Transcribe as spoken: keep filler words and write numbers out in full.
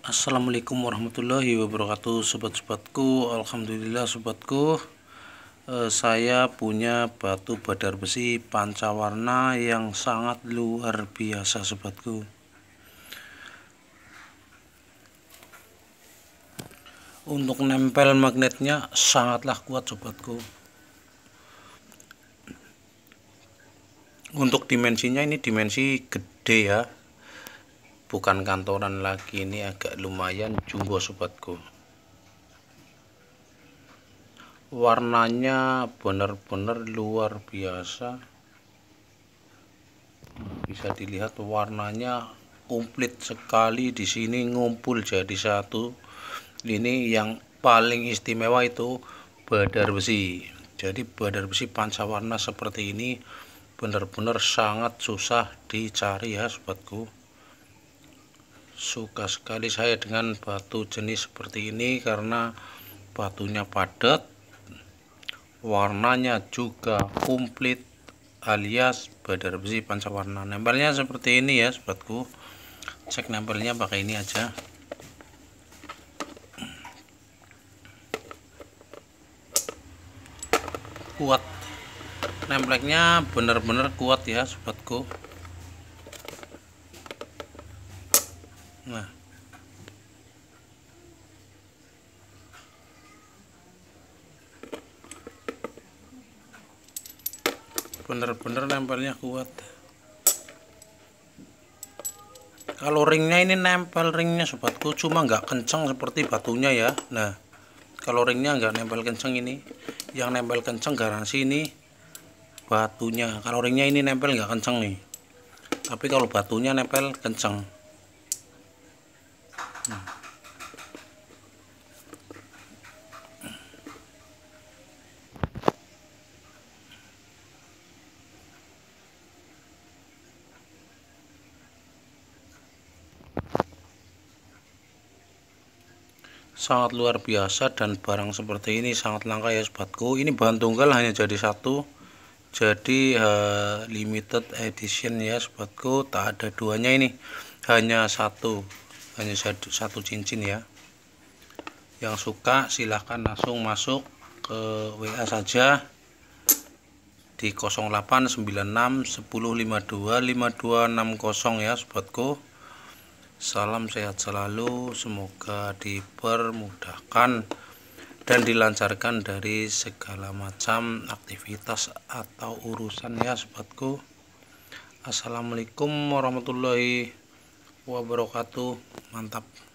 Assalamualaikum warahmatullahi wabarakatuh, sobat-sobatku. Alhamdulillah sobatku, eh, saya punya batu badar besi pancawarna yang sangat luar biasa sobatku. Untuk nempel magnetnya sangatlah kuat sobatku. Untuk dimensinya ini dimensi gede ya, bukan kantoran lagi, ini agak lumayan jumbo sobatku. Warnanya benar-benar luar biasa, bisa dilihat warnanya komplit sekali. Di sini ngumpul jadi satu. Ini yang paling istimewa itu badar besi. Jadi badar besi pancawarna seperti ini benar-benar sangat susah dicari ya sobatku. Suka sekali saya dengan batu jenis seperti ini karena batunya padat, warnanya juga komplit alias badar besi pancawarna. Nempelnya seperti ini ya sobatku. Cek nempelnya pakai ini aja. Kuat, nempelnya benar-benar kuat ya sobatku. Nah, bener-bener nempelnya kuat. Kalau ringnya ini nempel ringnya sobatku, cuma nggak kenceng seperti batunya ya. Nah, kalau ringnya nggak nempel kenceng, ini yang nempel kenceng garansi ini batunya. Kalau ringnya ini nempel nggak kenceng nih, tapi kalau batunya nempel kenceng. Nah, sangat luar biasa, dan barang seperti ini sangat langka ya sobatku. Ini bahan tunggal hanya jadi satu, jadi uh, limited edition ya sobatku, tak ada duanya, ini hanya satu, hanya satu, satu cincin ya. Yang suka silahkan langsung masuk ke W A saja di nol delapan sembilan enam satu nol lima dua lima dua enam nol ya sobatku. Salam sehat selalu, semoga dipermudahkan dan dilancarkan dari segala macam aktivitas atau urusan ya sobatku. Assalamualaikum warahmatullahi wabarakatuh. Mantap.